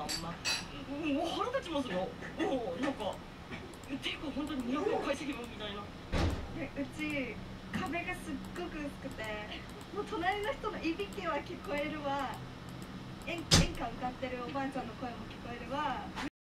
もんな。もう腹立ちますよ。もうなんかていうか本当に都の解析文みたいな。 うち壁がすっごく薄くて、もう隣の人のいびきは聞こえるわ、演歌歌ってるおばあちゃんの声も聞こえるわ。